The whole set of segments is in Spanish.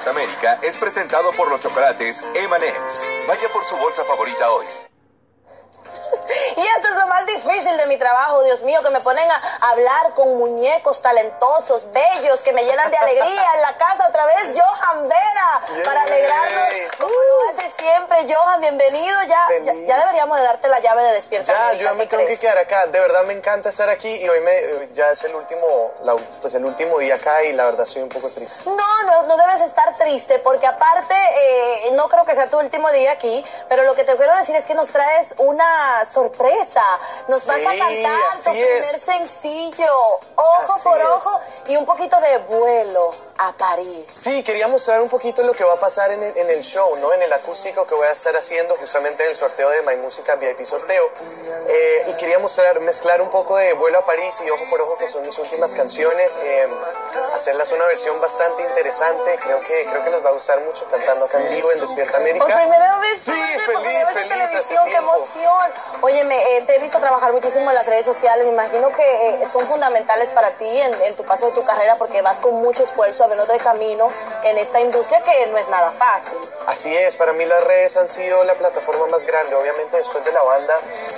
Despierta América es presentado por los chocolates M&M's. Vaya por su bolsa favorita hoy. Y esto es lo más difícil de mi trabajo, Dios mío, que me ponen a hablar con muñecos talentosos, bellos, que me llenan de alegría. En la casa otra vez, Johan Vera, para alegrarnos, como lo hace siempre. Johan, bienvenido. Ya deberíamos de darte la llave de Despierta América. Yo ya me tengo que quedar acá. De verdad me encanta estar aquí y hoy ya es el último día acá y la verdad soy un poco triste. No debes estar triste porque aparte, no creo que sea tu último día aquí, pero lo que te quiero decir es que nos traes una sorpresa. Nos vas a cantar tu primer sencillo, Ojo por Ojo, y un poquito de Vuelo a París. Sí, quería mostrar un poquito lo que va a pasar en el show, ¿no? En el acústico que voy a estar haciendo justamente en el sorteo de My Música VIP Sorteo. Y quería mezclar un poco de Vuelo a París y Ojo por Ojo, que son mis últimas canciones. Hacerlas una versión bastante interesante. Creo que les va a gustar mucho cantando acá en vivo en Despierta América. Por primera vez. Sí, feliz. Hace ¡Qué emoción! Óyeme, te he visto trabajar muchísimo en las redes sociales. Me imagino que son fundamentales para ti en tu paso de tu carrera porque vas con mucho esfuerzo abriendo de camino en esta industria que no es nada fácil. Así es, para mí las redes han sido la plataforma más grande. Obviamente después de la banda,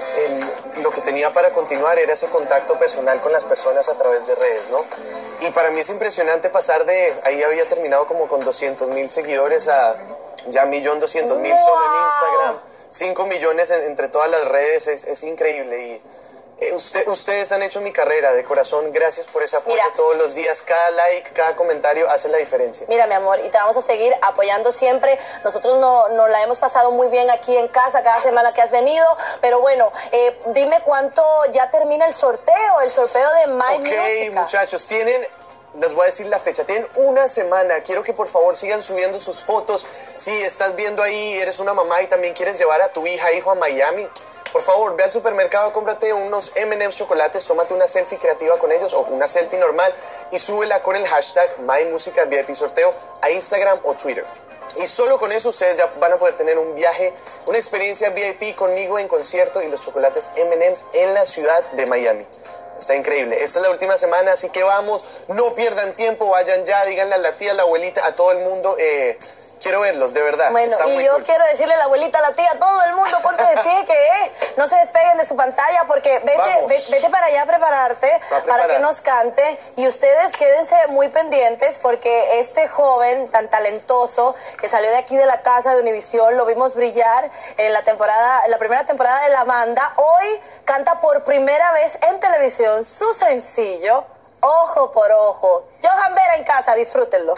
lo que tenía para continuar era ese contacto personal con las personas a través de redes, ¿no? Y para mí es impresionante pasar ahí había terminado como con 200,000 seguidores a ya 1.200.000 solo en Instagram. 5 millones entre todas las redes, es increíble. Y ustedes han hecho mi carrera de corazón. Gracias por ese apoyo todos los días. Cada like, cada comentario hace la diferencia. Mira, mi amor, y te vamos a seguir apoyando siempre. Nosotros nos la hemos pasado muy bien aquí en casa cada semana que has venido. Pero bueno, dime cuánto ya termina el sorteo de My Música. Ok, muchachos, les voy a decir la fecha, tienen una semana. Quiero que por favor sigan subiendo sus fotos. Si estás viendo ahí, eres una mamá y también quieres llevar a tu hijo a Miami, por favor, ve al supermercado, cómprate unos M&M's chocolates, tómate una selfie creativa con ellos o una selfie normal y súbela con el hashtag MyMusicaVIP Sorteo a Instagram o Twitter. Y solo con eso ustedes ya van a poder tener un viaje, una experiencia VIP conmigo en concierto y los chocolates M&M's en la ciudad de Miami. Está increíble. Esta es la última semana, así que vamos, no pierdan tiempo, vayan ya, díganle a la tía, a la abuelita, a todo el mundo. Quiero verlos, de verdad. Bueno, y yo quiero decirle a la abuelita, a la tía, a todo el mundo, ponte de pie, que no se despeguen de su pantalla, porque vete para allá a prepararte para que nos cante. Y ustedes quédense muy pendientes, porque este joven tan talentoso que salió de aquí de la casa de Univisión, lo vimos brillar en la primera temporada de la banda. Hoy canta por primera vez en televisión su sencillo, Ojo por Ojo. Johan Vera en casa, disfrútenlo.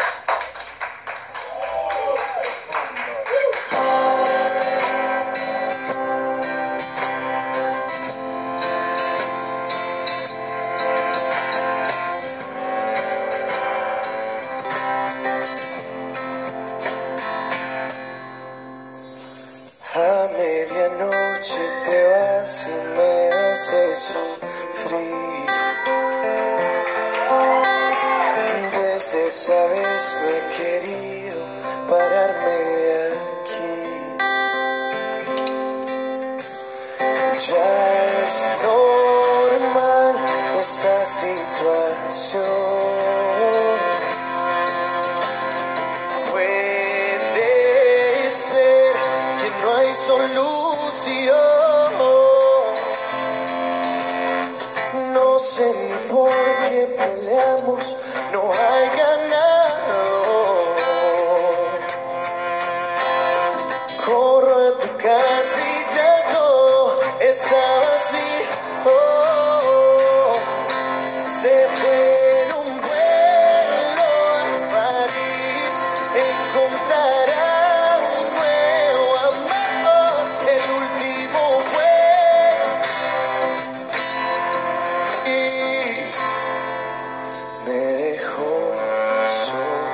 A medianoche te vas y me haces sufrir. Desde esa vez no he querido pararme aquí. Ya es normal esta situación. Puede ser que no hay solución. No sé ni por qué peleamos, no hay ganado. Corro a tu casa y llego, estaba así. Se fue en un vuelo a París, encontrará un nuevo amor. El último fue y me dejó solo.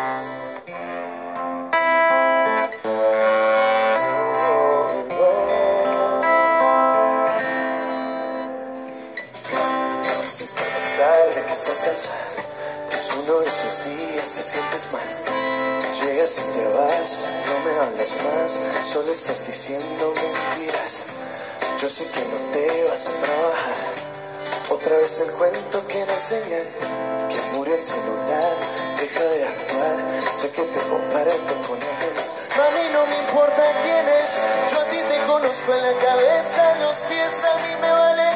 Dices que más tarde que estás cansado, que es uno de esos días te sientes mal. Llegas y te vas, no me hablas más, solo estás diciendo mentiras. Yo sé que no te vas a trabajar, otra vez el cuento que no es señal, que murió el celular, deja de actuar. Sé que te comparé importa quién es, yo a ti te conozco en la cabeza, los pies a mí me valen.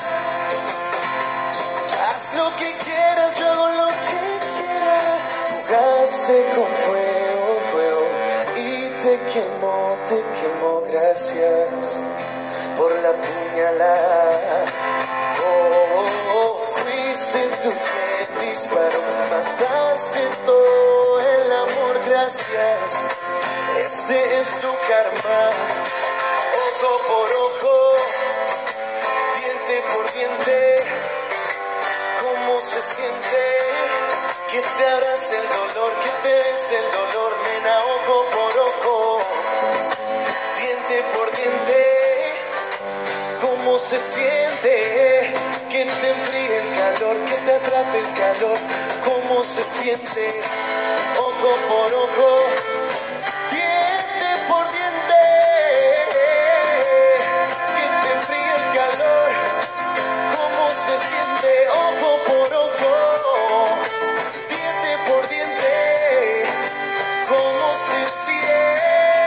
Haz lo que quieras, yo hago lo que quiera. Jugaste con fuego, fuego, y te quemó, gracias por la puñalada. Fuiste tú quien disparó, mataste todo el amor, gracias. Este es tu karma, ojo por ojo, diente por diente. ¿Cómo se siente que te abrace el dolor, que te des el dolor, nena? Ojo por ojo, diente por diente. ¿Cómo se siente que te enfríe el calor, que te atrape el calor? ¿Cómo se siente? Ojo por ojo, diente por diente, que te enfríe el calor. ¿Cómo se siente? Ojo por ojo, diente por diente. ¿Cómo se siente?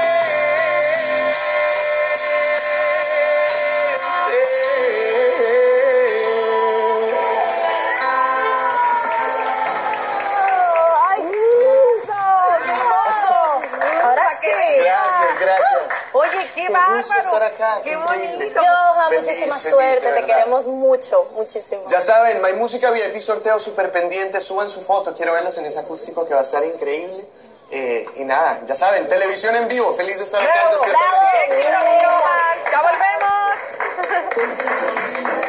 Oye, qué bárbaro. Estar acá, qué increíble. bonito. Johan, Feliz, muchísima feliz, suerte, de te verdad. queremos mucho, muchísimo. Ya saben, My Música VIP sorteo súper pendiente, suban su foto, quiero verlos en ese acústico que va a estar increíble. Y nada, ya saben, televisión en vivo, feliz de estar acá en Bravo, Despierta bravo, América. éxito, Johan. Ya volvemos.